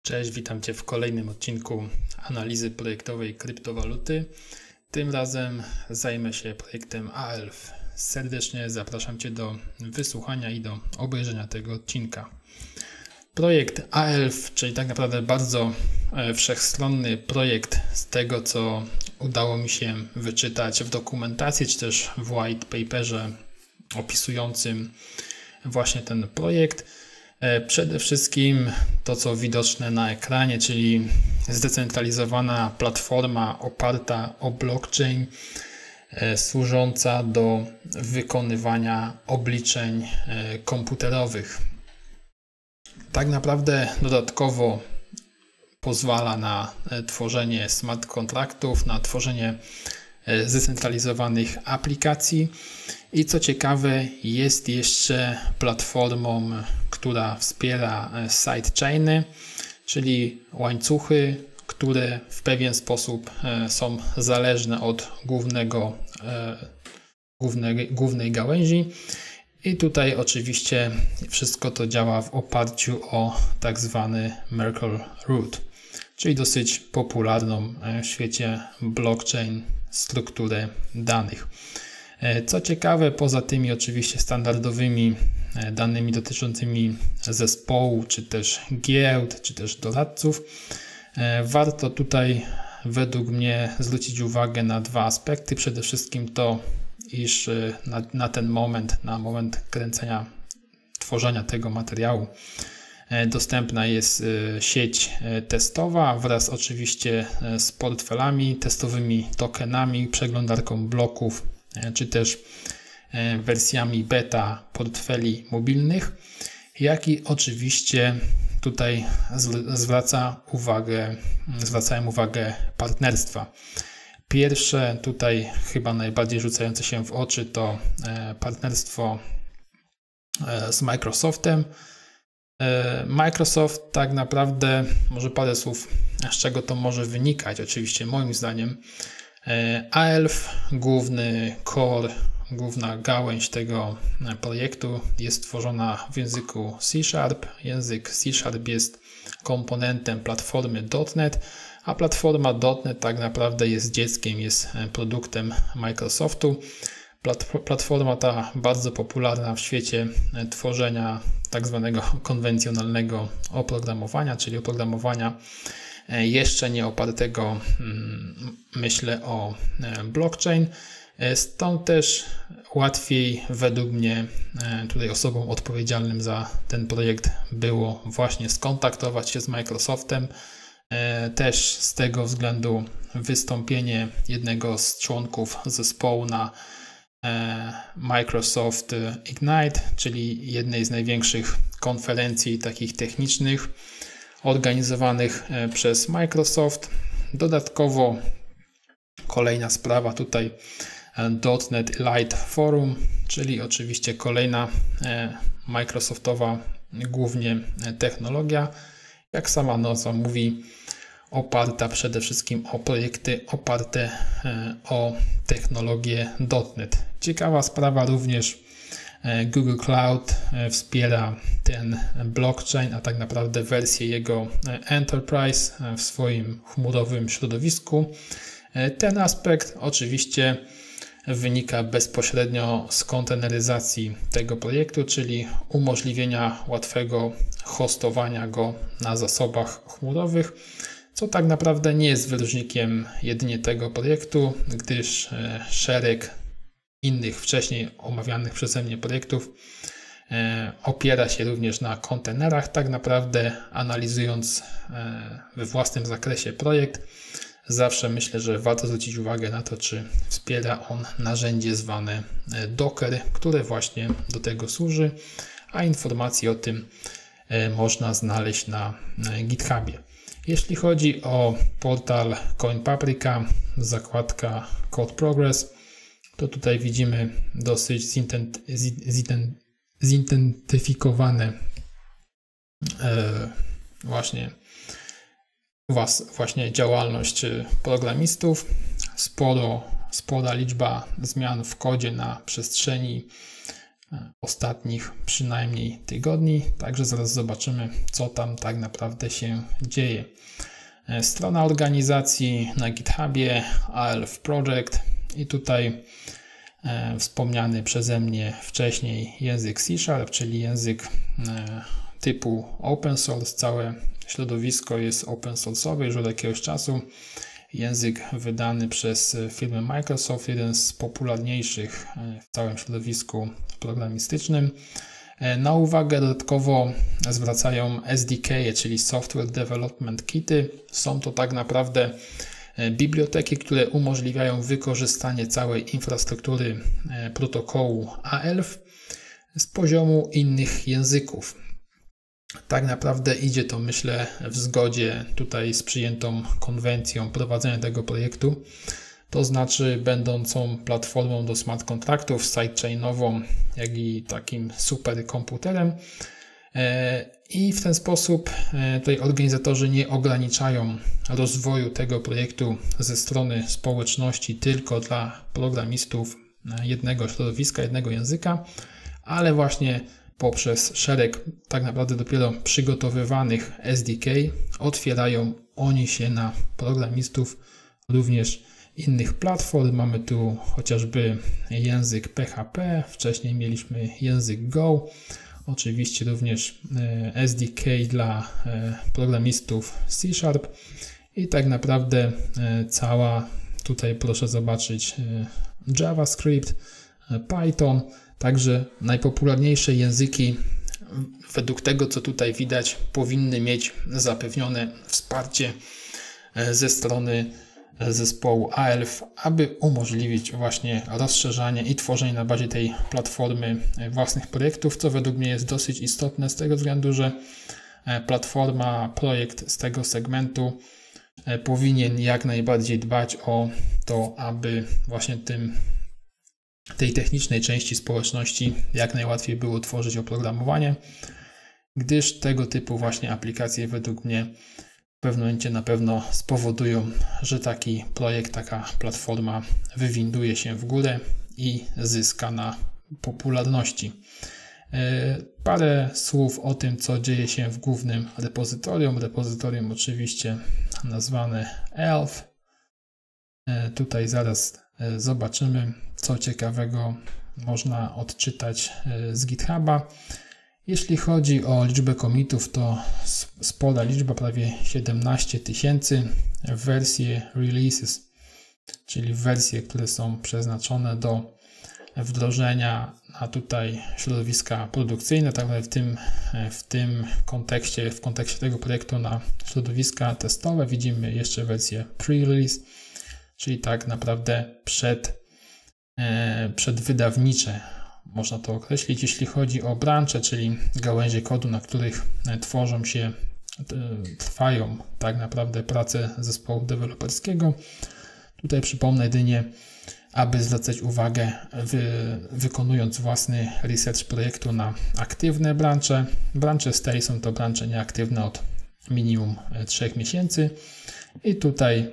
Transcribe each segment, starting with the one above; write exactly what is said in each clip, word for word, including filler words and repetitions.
Cześć, witam Cię w kolejnym odcinku analizy projektowej kryptowaluty. Tym razem zajmę się projektem A E L F. Serdecznie zapraszam Cię do wysłuchania i do obejrzenia tego odcinka. Projekt A E L F, czyli tak naprawdę bardzo wszechstronny projekt z tego, co udało mi się wyczytać w dokumentacji, czy też w white paperze opisującym właśnie ten projekt. Przede wszystkim to, co widoczne na ekranie, czyli zdecentralizowana platforma oparta o blockchain, służąca do wykonywania obliczeń komputerowych. Tak naprawdę dodatkowo pozwala na tworzenie smart kontraktów, na tworzenie zdecentralizowanych aplikacji i co ciekawe, jest jeszcze platformą, która wspiera sidechainy, czyli łańcuchy, które w pewien sposób są zależne od głównego, głównej, głównej gałęzi. I tutaj oczywiście wszystko to działa w oparciu o tak zwany Merkle Root, czyli dosyć popularną w świecie blockchain strukturę danych. Co ciekawe, poza tymi oczywiście standardowymi danymi dotyczącymi zespołu, czy też giełd, czy też doradców, warto tutaj według mnie zwrócić uwagę na dwa aspekty. Przede wszystkim to, iż na, na ten moment, na moment kręcenia, tworzenia tego materiału dostępna jest sieć testowa wraz oczywiście z portfelami testowymi, tokenami, przeglądarką bloków, czy też wersjami beta portfeli mobilnych, jak i oczywiście tutaj zwraca uwagę, zwracałem uwagę partnerstwa. Pierwsze tutaj chyba najbardziej rzucające się w oczy to partnerstwo z Microsoftem. Microsoft tak naprawdę, może parę słów, z czego to może wynikać. Oczywiście moim zdaniem A E L F, główny core, główna gałęź tego projektu jest tworzona w języku C Sharp. Język C Sharp jest komponentem platformy dot net, a platforma dot net tak naprawdę jest dzieckiem, jest produktem Microsoftu. Platforma ta bardzo popularna w świecie tworzenia tak zwanego konwencjonalnego oprogramowania, czyli oprogramowania jeszcze nie opartego, myślę, o blockchain. Stąd też łatwiej według mnie tutaj osobom odpowiedzialnym za ten projekt było właśnie skontaktować się z Microsoftem. Też z tego względu wystąpienie jednego z członków zespołu na Microsoft Ignite, czyli jednej z największych konferencji takich technicznych organizowanych przez Microsoft. Dodatkowo kolejna sprawa tutaj dot net Lite Forum, czyli oczywiście kolejna Microsoftowa głównie technologia, jak sama nazwa mówi, oparta przede wszystkim o projekty oparte o technologię dot net. Ciekawa sprawa również, Google Cloud wspiera ten blockchain, a tak naprawdę wersję jego Enterprise w swoim chmurowym środowisku. Ten aspekt oczywiście wynika bezpośrednio z konteneryzacji tego projektu, czyli umożliwienia łatwego hostowania go na zasobach chmurowych, co tak naprawdę nie jest wyróżnikiem jedynie tego projektu, gdyż szereg innych wcześniej omawianych przeze mnie projektów opiera się również na kontenerach. Tak naprawdę analizując we własnym zakresie projekt, zawsze myślę, że warto zwrócić uwagę na to, czy wspiera on narzędzie zwane Docker, które właśnie do tego służy, a informacje o tym można znaleźć na GitHubie. Jeśli chodzi o portal CoinPaprika, zakładka Code Progress, to tutaj widzimy dosyć zidentyfikowane właśnie, właśnie działalność programistów. Sporo, spora liczba zmian w kodzie na przestrzeni ostatnich przynajmniej tygodni, także zaraz zobaczymy, co tam tak naprawdę się dzieje. Strona organizacji na GitHubie, A L F Project i tutaj e, wspomniany przeze mnie wcześniej język C Sharp, czyli język e, typu open source. Całe środowisko jest open source'owe już od jakiegoś czasu. Język wydany przez firmę Microsoft, jeden z popularniejszych w całym środowisku programistycznym. Na uwagę dodatkowo zwracają S D K, czyli Software Development Kity. Są to tak naprawdę biblioteki, które umożliwiają wykorzystanie całej infrastruktury protokołu A L F z poziomu innych języków. Tak naprawdę idzie to, myślę, w zgodzie tutaj z przyjętą konwencją prowadzenia tego projektu, to znaczy będącą platformą do smart kontraktów, sidechainową, jak i takim superkomputerem. I w ten sposób tutaj organizatorzy nie ograniczają rozwoju tego projektu ze strony społeczności tylko dla programistów jednego środowiska, jednego języka, ale właśnie poprzez szereg tak naprawdę dopiero przygotowywanych S D K otwierają oni się na programistów również innych platform. Mamy tu chociażby język P H P, wcześniej mieliśmy język Go, oczywiście również S D K dla programistów C Sharp i tak naprawdę cała, tutaj proszę zobaczyć, JavaScript, Python. Także najpopularniejsze języki, według tego co tutaj widać, powinny mieć zapewnione wsparcie ze strony zespołu A L F, aby umożliwić właśnie rozszerzanie i tworzenie na bazie tej platformy własnych projektów, co według mnie jest dosyć istotne z tego względu, że platforma, projekt z tego segmentu powinien jak najbardziej dbać o to, aby właśnie tym tej technicznej części społeczności jak najłatwiej było tworzyć oprogramowanie, gdyż tego typu właśnie aplikacje według mnie w pewnym momencie na pewno spowodują, że taki projekt, taka platforma wywinduje się w górę i zyska na popularności. Parę słów o tym, co dzieje się w głównym repozytorium. Repozytorium oczywiście nazwane E L F. Tutaj zaraz zobaczymy, co ciekawego można odczytać z GitHuba. Jeśli chodzi o liczbę commitów, to spora liczba, prawie siedemnaście tysięcy w wersje releases, czyli wersje, które są przeznaczone do wdrożenia na tutaj środowiska produkcyjne, tak naprawdę w tym, w tym kontekście, w kontekście tego projektu na środowiska testowe widzimy jeszcze wersję pre-release, czyli tak naprawdę przed, przedwydawnicze, można to określić. Jeśli chodzi o brancze, czyli gałęzie kodu, na których tworzą się, trwają tak naprawdę prace zespołu deweloperskiego. Tutaj przypomnę jedynie, aby zwracać uwagę, wy, wykonując własny research projektu na aktywne brancze. Brancze stay są to brancze nieaktywne od minimum trzech miesięcy i tutaj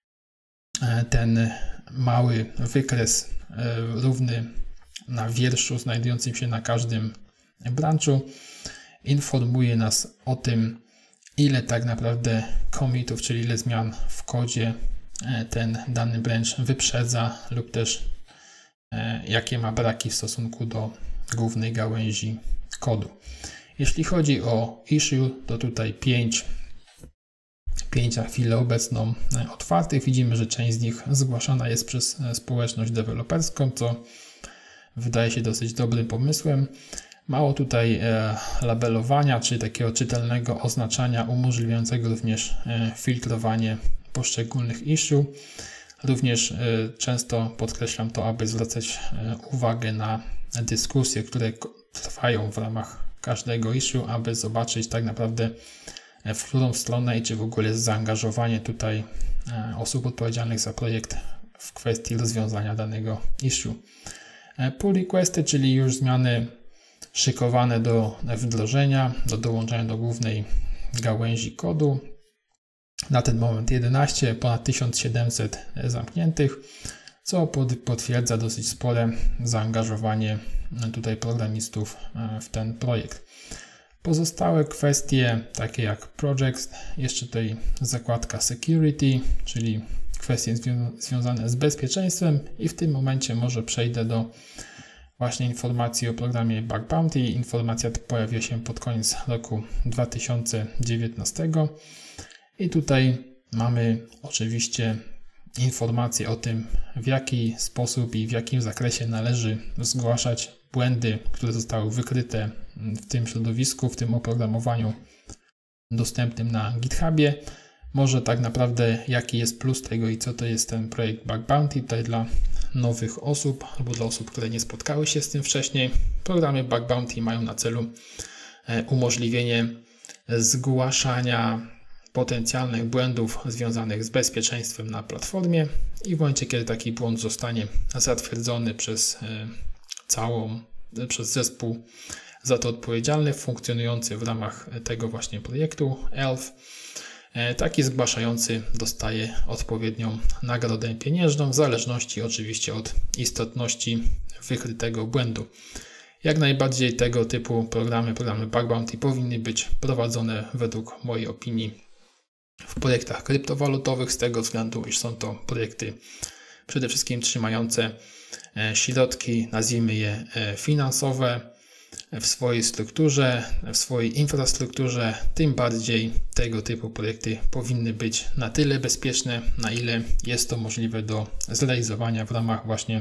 ten mały wykres równy na wierszu znajdującym się na każdym branchu informuje nas o tym, ile tak naprawdę commitów, czyli ile zmian w kodzie ten dany branch wyprzedza lub też jakie ma braki w stosunku do głównej gałęzi kodu. Jeśli chodzi o issue, to tutaj pięć, pięć na chwilę obecną otwartych. Widzimy, że część z nich zgłaszana jest przez społeczność deweloperską, co wydaje się dosyć dobrym pomysłem. Mało tutaj labelowania, czyli takiego czytelnego oznaczania umożliwiającego również filtrowanie poszczególnych issue. Również często podkreślam to, aby zwracać uwagę na dyskusje, które trwają w ramach każdego issue, aby zobaczyć tak naprawdę, w którą stronę i czy w ogóle jest zaangażowanie tutaj osób odpowiedzialnych za projekt w kwestii rozwiązania danego issue. Pull requesty, czyli już zmiany szykowane do wdrożenia, do dołączenia do głównej gałęzi kodu. Na ten moment jedenaście, ponad tysiąc siedemset zamkniętych, co potwierdza dosyć spore zaangażowanie tutaj programistów w ten projekt. Pozostałe kwestie, takie jak Projects, jeszcze tutaj zakładka Security, czyli kwestie zwią związane z bezpieczeństwem i w tym momencie może przejdę do właśnie informacji o programie Bug Bounty. Informacja ta pojawiła się pod koniec roku dwa tysiące dziewiętnastego i tutaj mamy oczywiście informacje o tym, w jaki sposób i w jakim zakresie należy zgłaszać błędy, które zostały wykryte w tym środowisku, w tym oprogramowaniu dostępnym na GitHubie. Może tak naprawdę jaki jest plus tego i co to jest ten projekt Bug Bounty tutaj dla nowych osób albo dla osób, które nie spotkały się z tym wcześniej. Programy Bug Bounty mają na celu umożliwienie zgłaszania potencjalnych błędów związanych z bezpieczeństwem na platformie i w momencie, kiedy taki błąd zostanie zatwierdzony przez całą, przez zespół za to odpowiedzialny, funkcjonujący w ramach tego właśnie projektu Elf, taki zgłaszający dostaje odpowiednią nagrodę pieniężną, w zależności oczywiście od istotności wykrytego błędu. Jak najbardziej tego typu programy, programy Bug Bounty powinny być prowadzone według mojej opinii w projektach kryptowalutowych, z tego względu, iż są to projekty przede wszystkim trzymające środki, nazwijmy je finansowe, w swojej strukturze, w swojej infrastrukturze. Tym bardziej tego typu projekty powinny być na tyle bezpieczne, na ile jest to możliwe do zrealizowania w ramach właśnie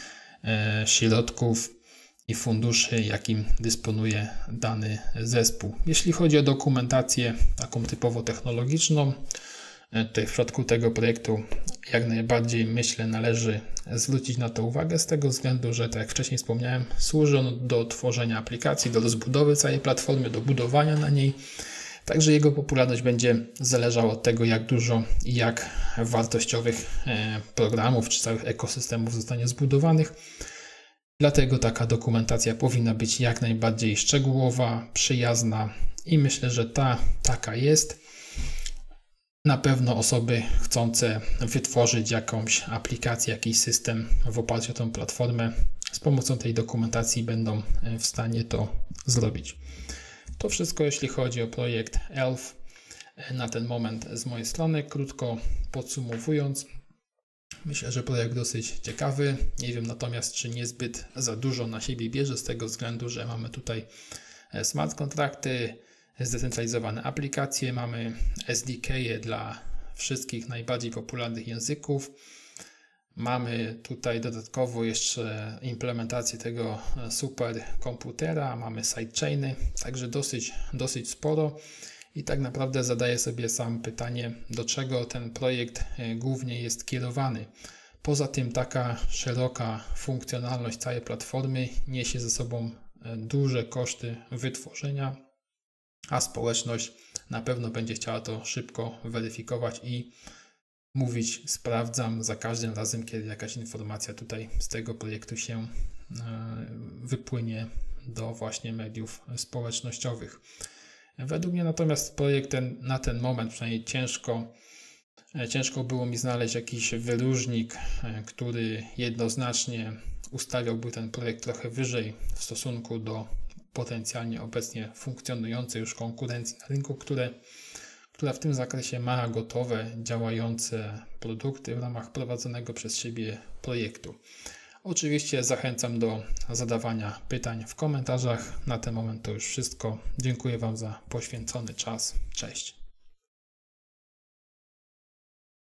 środków i funduszy, jakim dysponuje dany zespół. Jeśli chodzi o dokumentację taką typowo technologiczną, tutaj w przypadku tego projektu jak najbardziej myślę należy zwrócić na to uwagę z tego względu, że tak jak wcześniej wspomniałem, służy on do tworzenia aplikacji, do rozbudowy całej platformy, do budowania na niej. Także jego popularność będzie zależała od tego, jak dużo i jak wartościowych programów czy całych ekosystemów zostanie zbudowanych. Dlatego taka dokumentacja powinna być jak najbardziej szczegółowa, przyjazna i myślę, że ta taka jest. Na pewno osoby chcące wytworzyć jakąś aplikację, jakiś system w oparciu o tę platformę z pomocą tej dokumentacji będą w stanie to zrobić. To wszystko jeśli chodzi o projekt Elf na ten moment z mojej strony. Krótko podsumowując, myślę, że projekt dosyć ciekawy. Nie wiem natomiast, czy niezbyt za dużo na siebie bierze z tego względu, że mamy tutaj smart kontrakty, zdecentralizowane aplikacje, mamy S D K dla wszystkich najbardziej popularnych języków. Mamy tutaj dodatkowo jeszcze implementację tego superkomputera, mamy sidechainy, także dosyć, dosyć sporo. I tak naprawdę zadaję sobie sam pytanie, do czego ten projekt głównie jest kierowany. Poza tym taka szeroka funkcjonalność całej platformy niesie ze sobą duże koszty wytworzenia, a społeczność na pewno będzie chciała to szybko weryfikować i mówić sprawdzam za każdym razem, kiedy jakaś informacja tutaj z tego projektu się wypłynie do właśnie mediów społecznościowych. Według mnie natomiast projekt ten na ten moment przynajmniej ciężko, ciężko było mi znaleźć jakiś wyróżnik, który jednoznacznie ustawiałby ten projekt trochę wyżej w stosunku do potencjalnie obecnie funkcjonującej już konkurencji na rynku, które, która w tym zakresie ma gotowe, działające produkty w ramach prowadzonego przez siebie projektu. Oczywiście zachęcam do zadawania pytań w komentarzach. Na ten moment to już wszystko. Dziękuję Wam za poświęcony czas. Cześć.